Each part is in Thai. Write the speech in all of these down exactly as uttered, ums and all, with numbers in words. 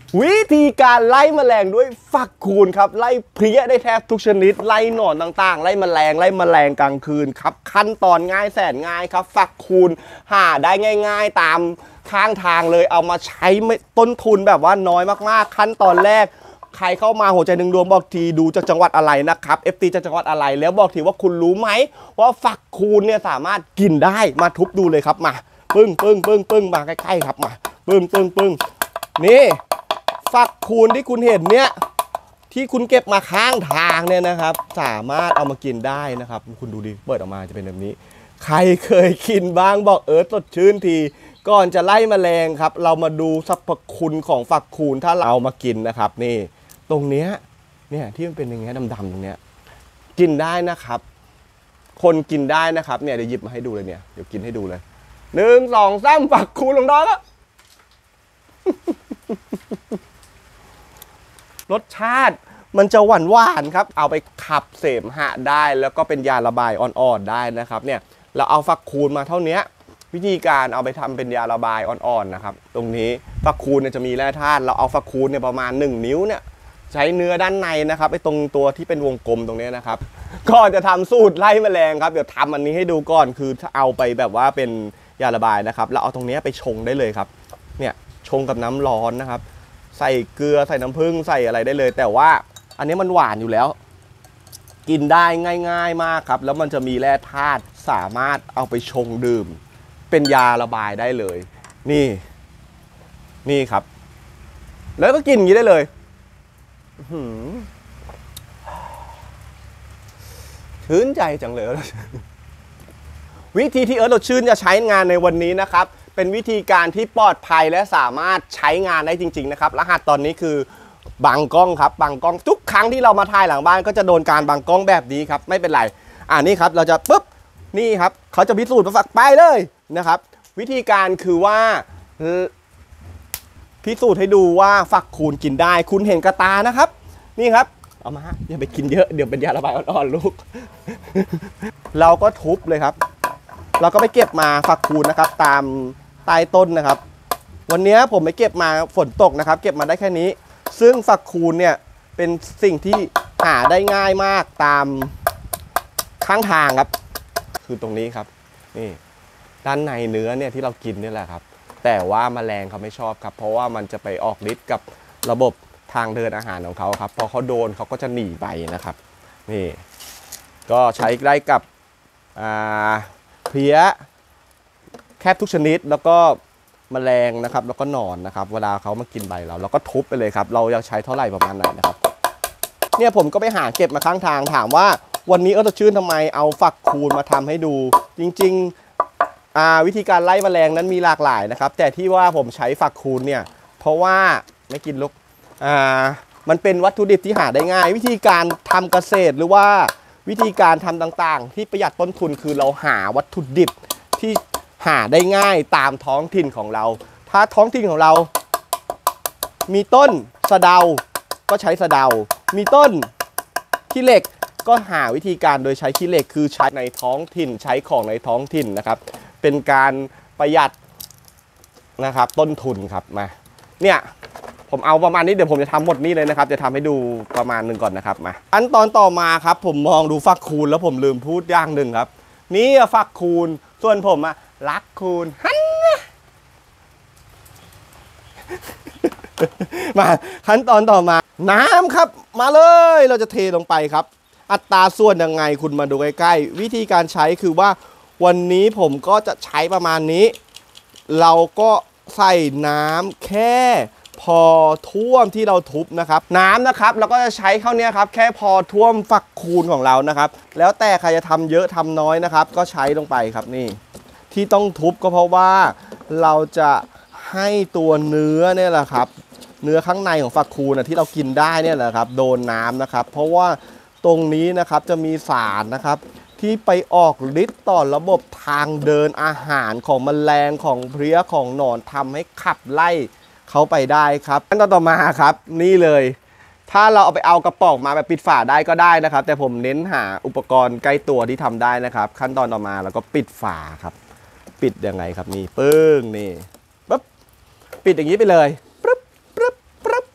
วิธีการไล่แมลงด้วยฝักคูณครับไล่เพลี้ยได้แทบทุกชนิดไล่หนอนต่างๆไล่แมลงไล่แมลงกลางคืนครับขั้นตอนง่ายแสนง่ายครับฝักคูณหาได้ง่ายๆตามข้างทางเลยเอามาใช้ต้นทุนแบบว่าน้อยมากๆขั้นตอนแรกใครเข้ามาหัวใจหนึ่งดวงบอกทีดูจากจังหวัดอะไรนะครับ เอฟ ตี จากจังหวัดอะไรแล้วบอกทีว่าคุณรู้ไหมว่าฝักคูณเนี่ยสามารถกินได้มาทุบดูเลยครับมาปึ้งปึ้งปึ้งปึ้งมาใกล้ๆครับมาปึ้งปึ้งปึ้งนี่ฝักคูณที่คุณเห็นเนี่ยที่คุณเก็บมาข้างทางเนี่ยนะครับสามารถเอามากินได้นะครับคุณดูดิเปิดออกมาจะเป็นแบบนี้ใครเคยกินบ้างบอกเออสดชื่นทีก่อนจะไล่แมลงครับเรามาดูสรรพคุณของฝักคูณถ้าเราเอามากินนะครับนี่ตรงเนี้ยเนี่ยที่มันเป็นอย่างเงี้ยดำๆตรงเนี้ยกินได้นะครับคนกินได้นะครับเนี่ยเดี๋ยวหยิบมาให้ดูเลยเนี่ยเดี๋ยวกินให้ดูเลยหนึ่งสองสามฝักคูณลงดอกแล้วรสชาติมันจะหวานหวานครับเอาไปขับเสมหะได้แล้วก็เป็นยาระบายอ่อนๆได้นะครับเนี่ยเราเอาฝักคูณมาเท่านี้วิธีการเอาไปทำเป็นยาระบายอ่อนๆนะครับตรงนี้ฝักคูณเนี่ยจะมีแร่ธาตุเราเอาฝักคูณเนี่ยประมาณหนึ่งนิ้วเนี่ยใช้เนื้อด้านในนะครับไอ้ตรงตัวที่เป็นวงกลมตรงนี้นะครับก่อนจะทำสูตรไล่แมลงครับเดี๋ยวทำอันนี้ให้ดูก่อนคือถ้าเอาไปแบบว่าเป็นยาระบายนะครับเราเอาตรงนี้ไปชงได้เลยครับเนี่ยชงกับน้ำร้อนนะครับใส่เกลือใส่น้ำผึ้งใส่อะไรได้เลยแต่ว่าอันนี้มันหวานอยู่แล้วกินได้ง่ายๆมากครับแล้วมันจะมีแร่ธาตุสามารถเอาไปชงดื่มเป็นยาระบายได้เลยนี่นี่ครับแล้วก็กินอย่างนี้ได้เลยชื่นใจจังเลยวิธีที่เอิร์ธเราชื่นจะใช้งานในวันนี้นะครับเป็นวิธีการที่ปลอดภัยและสามารถใช้งานได้จริงๆนะครับรหัสตอนนี้คือบังกล้องครับบังกล้องทุกครั้งที่เรามาถ่ายหลังบ้านก็จะโดนการบังกล้องแบบนี้ครับไม่เป็นไรอ่านี่ครับเราจะปุ๊บนี่ครับเขาจะพิสูจน์มาฝักไปเลยนะครับวิธีการคือว่าพิสูจน์ให้ดูว่าฝักคูณกินได้คุณเห็นกระตานะครับนี่ครับเอามาอย่าไปกินเยอะเดี๋ยวเป็นยาระบายอ่อนๆลูกเราก็ทุบเลยครับเราก็ไปเก็บมาฝักคูณนะครับตามใต้ต้นนะครับวันนี้ผมไปเก็บมาฝนตกนะครับเก็บมาได้แค่นี้ซึ่งฝักคูณเนี่ยเป็นสิ่งที่หาได้ง่ายมากตามข้างทางครับคือตรงนี้ครับนี่ด้านในเนื้อเนี่ยที่เรากินนี่แหละครับแต่ว่าแมลงเขาไม่ชอบครับเพราะว่ามันจะไปออกฤทธิ์กับระบบทางเดินอาหารของเขาครับพอเขาโดนเขาก็จะหนีไปนะครับนี่ก็ใช้ได้กับเพลี้ยแคบทุกชนิดแล้วก็แมลงนะครับแล้วก็หนอนนะครับเวลาเขามากินใบเราเราก็ทุบไปเลยครับเราอยากใช้เท่าไหร่ประมาณไหนนะครับเนี่ยผมก็ไปหาเก็บมาข้างทางถามว่าวันนี้เออจะชื่นทำไมเอาฝักคูณมาทำให้ดูจริงๆวิธีการไล่แมลงนั้นมีหลากหลายนะครับแต่ที่ว่าผมใช้ฝักคูณเนี่ยเพราะว่าไม่กินลูกมันเป็นวัตถุดิบที่หาได้ง่ายวิธีการทำเกษตรหรือว่าวิธีการทำต่างๆที่ประหยัดต้นทุนคือเราหาวัตถุดิบที่หาได้ง่ายตามท้องถิ่นของเราถ้าท้องถิ่นของเรามีต้นสะเดาก็ใช้สะเดามีต้นขี้เหล็กก็หาวิธีการโดยใช้ขี้เหล็กคือใช้ในท้องถิ่นใช้ของในท้องถิ่นนะครับเป็นการประหยัดนะครับต้นทุนครับมาเนี่ยผมเอาประมาณนี้เดี๋ยวผมจะทำหมดนี้เลยนะครับจะทำให้ดูประมาณหนึ่งก่อนนะครับมาขั้นตอนต่อมาครับผมมองดูฝักคูณแล้วผมลืมพูดอย่างหนึ่งครับนี่ฝักคูณส่วนผมอะรักคูณฮันมาขั้นตอนต่อมาน้ำครับมาเลยเราจะเทลงไปครับอัตราส่วนยังไงคุณมาดูใกล้ๆวิธีการใช้คือว่าวันนี้ผมก็จะใช้ประมาณนี้เราก็ใส่น้ำแค่พอท่วมที่เราทุบนะครับน้ำนะครับเราก็จะใช้เท่านี้ครับแค่พอท่วมฝักคูณของเรานะครับแล้วแต่ใครจะทำเยอะทำน้อยนะครับก็ใช้ลงไปครับนี่ที่ต้องทุบก็เพราะว่าเราจะให้ตัวเนื้อเนี่ยแหละครับเนื้อข้างในของฝักคูณนะที่เรากินได้เนี่ยแหละครับโดนน้ำนะครับเพราะว่าตรงนี้นะครับจะมีสารนะครับที่ไปออกฤทธิ์ต่อระบบทางเดินอาหารของแมลงของเพลี้ยของหนอนทำให้ขับไล่เขาไปได้ครับขั้นตอนต่อมาครับนี่เลยถ้าเราเอาไปเอากระป๋องมาแบบปิดฝาได้ก็ได้นะครับแต่ผมเน้นหาอุปกรณ์ใกล้ตัวที่ทำได้นะครับขั้นตอนต่อมาแล้วก็ปิดฝาครับปิดยังไงครับนี่ปึ้งนี่ปุ๊บปิดอย่างนี้ไปเลยปึ๊บปึ๊บปึ๊บ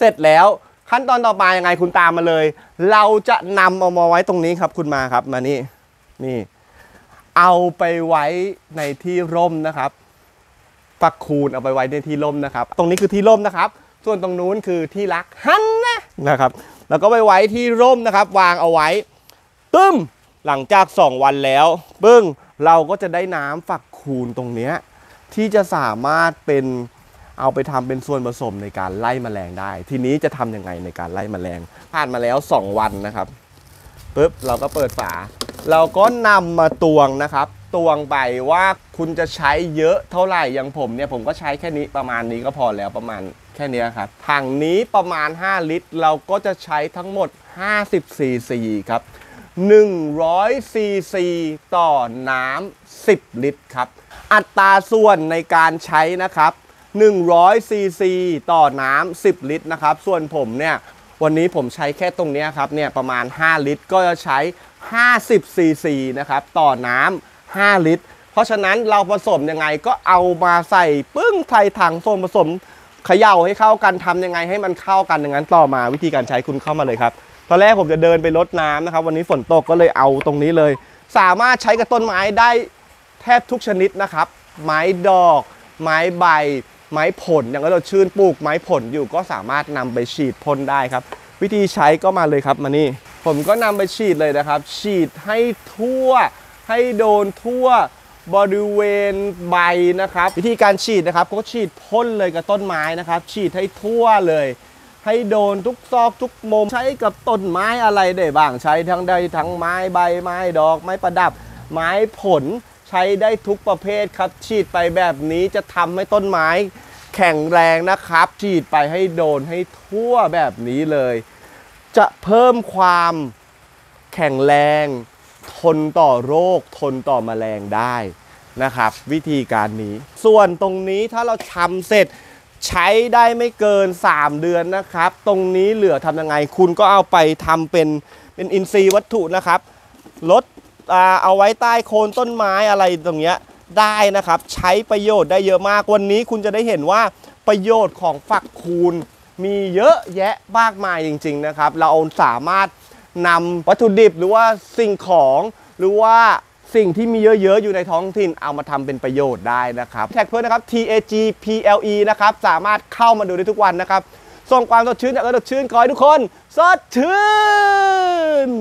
เสร็จแล้วขั้นตอนต่อมายังไงคุณตามมาเลย เราจะนำเอามาไว้ตรงนี้ครับคุณมาครับมานี่นี่เอาไปไว้ในที่ร่มนะครับฝักคูณเอาไปไว้ในที่ร่มนะครับตรงนี้คือที่ร่มนะครับส่วนตรงนู้นคือที่รักหันนะนะครับแล้วก็ไปไว้ที่ร่มนะครับวางเอาไว้ตึ้มหลังจากสองวันแล้วปึ้งเราก็จะได้น้ำฝักคูณตรงนี้ที่จะสามารถเป็นเอาไปทำเป็นส่วนผสมในการไล่แมลงได้ทีนี้จะทำยังไงในการไล่แมลงผ่านมาแล้วสองวันนะครับปึ๊บเราก็เปิดฝาเราก็นำมาตวงนะครับตวงไปว่าคุณจะใช้เยอะเท่าไหร่อย่างผมเนี่ยผมก็ใช้แค่นี้ประมาณนี้ก็พอแล้วประมาณแค่นี้ครับถังนี้ประมาณห้าลิตรเราก็จะใช้ทั้งหมดห้าสิบซีซีครับหนึ่งร้อยซีซีต่อน้ำสิบลิตรครับอัตราส่วนในการใช้นะครับหนึ่งร้อยซีซีต่อน้ำสิบลิตรนะครับส่วนผมเนี่ยวันนี้ผมใช้แค่ตรงนี้ครับเนี่ยประมาณห้าลิตรก็จะใช้ห้าสิบซีซีนะครับต่อน้ำห้าลิตรเพราะฉะนั้นเราผสมยังไงก็เอามาใส่ปึ้งใส่ถังส่วนผสมเขย่าให้เข้ากันทำยังไงให้มันเข้ากันอย่างนั้นต่อมาวิธีการใช้คุณเข้ามาเลยครับตอนแรกผมจะเดินไปรดน้ำนะครับวันนี้ฝนตกก็เลยเอาตรงนี้เลยสามารถใช้กับต้นไม้ได้แทบทุกชนิดนะครับไม้ดอกไม้ใบไม้ผลอย่างเราชื่นปลูกไม้ผลอยู่ก็สามารถนำไปฉีดพ่นได้ครับวิธีใช้ก็มาเลยครับมานี่ผมก็นำไปฉีดเลยนะครับฉีดให้ทั่วให้โดนทั่วบริเวณใบนะครับวิธีการฉีดนะครับก็ฉีดพ่นเลยกับต้นไม้นะครับฉีดให้ทั่วเลยให้โดนทุกซอกทุกมุมใช้กับต้นไม้อะไรได้บ้างใช้ทั้งใดทั้งไม้ใบไม้ดอกไม้ประดับไม้ผลใช้ได้ทุกประเภทครับฉีดไปแบบนี้จะทำให้ต้นไม้แข็งแรงนะครับฉีดไปให้โดนให้ทั่วแบบนี้เลยจะเพิ่มความแข็งแรงทนต่อโรคทนต่อแมลงได้นะครับวิธีการนี้ส่วนตรงนี้ถ้าเราทำเสร็จใช้ได้ไม่เกินสามเดือนนะครับตรงนี้เหลือทำยังไงคุณก็เอาไปทำเป็นเป็นอินทรีย์วัตถุนะครับลดเอาไว้ใต้โคนต้นไม้อะไรตรงเนี้ยได้นะครับใช้ประโยชน์ได้เยอะมากวันนี้คุณจะได้เห็นว่าประโยชน์ของฝักคูณมีเยอะแยะมากมายจริงๆนะครับเราสามารถนำวัตถุดิบหรือว่าสิ่งของหรือว่าสิ่งที่มีเยอะๆอยู่ในท้องถิ่นเอามาทำเป็นประโยชน์ได้นะครับแท็กเพื่อนนะครับ ที เอ จี พี แอล อี นะครับสามารถเข้ามาดูได้ทุกวันนะครับส่งความสดชื่นจากเออสดชื่นขอให้ทุกคนสดชื่น